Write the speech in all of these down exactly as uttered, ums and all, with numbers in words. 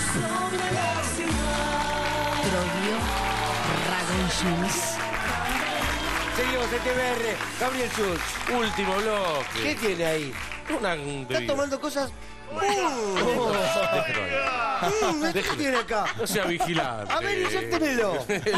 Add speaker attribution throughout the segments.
Speaker 1: Troglio, Ragoncins.
Speaker 2: Seguimos en T V R. Gabriel Schultz.
Speaker 3: Último bloque.
Speaker 2: ¿Qué tiene ahí?
Speaker 3: Una
Speaker 2: Está
Speaker 3: bebida.
Speaker 2: tomando cosas. Mm.
Speaker 3: Déjalo ahí.
Speaker 2: Mm, ¿Qué tiene acá?
Speaker 3: No sea vigilante.
Speaker 2: A ver, inyéctemelo.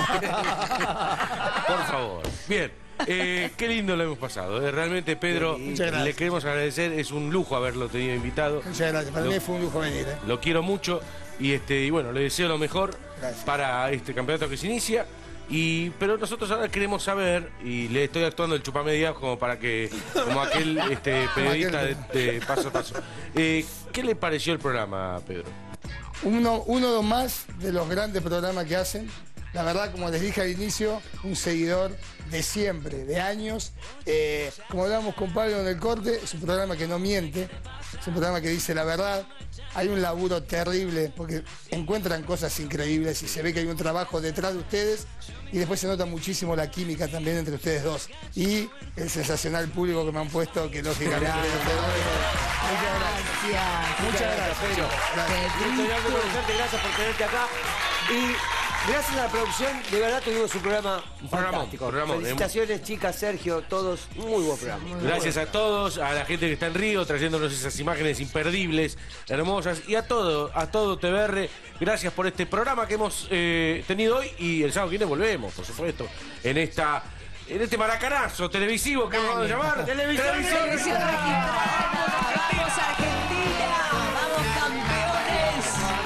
Speaker 3: Por favor. Bien. Eh, qué lindo lo hemos pasado. eh. Realmente, Pedro,
Speaker 4: Muchas gracias.
Speaker 3: le queremos agradecer. Es un lujo haberlo tenido invitado.
Speaker 4: Muchas gracias. Para
Speaker 3: Lo-
Speaker 4: mí fue un lujo venir. ¿eh?
Speaker 3: Lo quiero mucho y este y bueno, le deseo lo mejor
Speaker 4: Gracias.
Speaker 3: para este campeonato que se inicia. Y, pero nosotros ahora queremos saber, y le estoy actuando el chupamedia como para que, como aquel este, periodista de, de paso a paso. Eh, ¿Qué le pareció el programa, Pedro?
Speaker 4: Uno, uno más de los grandes programas que hacen. La verdad, como les dije al inicio, un seguidor de siempre, de años. Eh, como hablábamos con Pablo en el corte, es un programa que no miente, es un programa que dice la verdad. Hay un laburo terrible porque encuentran cosas increíbles y se ve que hay un trabajo detrás de ustedes y después se nota muchísimo la química también entre ustedes dos. Y el sensacional público que me han puesto, que lógicamente... Muchas gracias.
Speaker 2: Muchas gracias, Pedro. Estoy dando por conocerte, gracias por tenerte acá. Y gracias a la producción, de verdad tuvimos un programa
Speaker 3: programón,
Speaker 2: fantástico.
Speaker 3: programón.
Speaker 2: Felicitaciones, chicas, Sergio, todos. Muy buen programa.
Speaker 3: Gracias a todos, a la gente que está en Río, trayéndonos esas imágenes imperdibles, hermosas, y a todo, a todo T V R, gracias por este programa que hemos eh, tenido hoy, y el sábado que viene volvemos, por supuesto, en esta, en este maracanazo televisivo que vamos a llamar
Speaker 2: Televisión.
Speaker 3: Televisión
Speaker 1: Televisión registrada. Vamos Argentina, vamos campeones.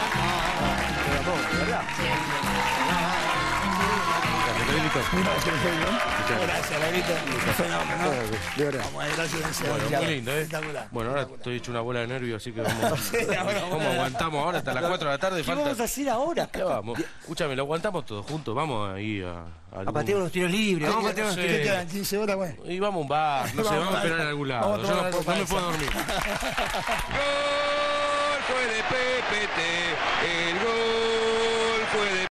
Speaker 2: De verdad.
Speaker 4: Gracias, Laurito. Un fenómeno.
Speaker 2: De verdad.
Speaker 4: Vamos, gracias, gracias.
Speaker 3: Bueno, muy lindo, ¿eh?
Speaker 4: Espectacular.
Speaker 3: Bueno, ahora estoy hecho una bola de nervios, así que vamos.
Speaker 4: bueno,
Speaker 3: ¿Cómo
Speaker 4: bueno.
Speaker 3: aguantamos ahora hasta las cuatro de la tarde?
Speaker 2: ¿Qué vamos a
Speaker 3: Falta.
Speaker 2: hacer ahora?
Speaker 3: ¿Qué vamos? Escúchame, lo aguantamos todos juntos. Vamos ahí a. a
Speaker 2: A
Speaker 3: algún-
Speaker 2: patear unos tiros libres. Vamos a patear
Speaker 3: no
Speaker 2: unos
Speaker 3: sé.
Speaker 2: tiros
Speaker 4: ¿Qué quedan? ¿quince horas? Bueno.
Speaker 3: Y vamos a un bar, no sé,
Speaker 4: Vamos
Speaker 3: vamos a
Speaker 4: a-
Speaker 3: esperar en algún lado.
Speaker 4: vamos a
Speaker 3: Yo no,
Speaker 4: tomar
Speaker 3: puedo-
Speaker 4: algo
Speaker 3: no me
Speaker 4: para
Speaker 3: puedo dormir.
Speaker 5: Gol fue de P P T, el gol fue de